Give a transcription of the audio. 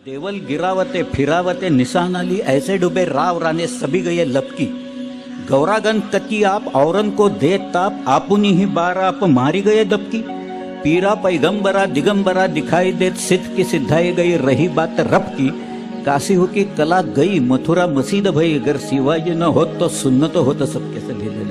देवल गिरावते फिरावते निशान अली ऐसे डूबे राव राने सभी गए लपकी। गौरागन तकी आप औरन को दे ताप आपुनी ही बार आप मारी गए दबकी। पीरा पैगंबरा दिगंबरा दिखाई देत सिद्ध की सिद्धाई गई रही बात रब की। काशी हो की कला गई मथुरा मसीद भई अगर शिवाजी न होत तो सुन्नत होत सबके सभी।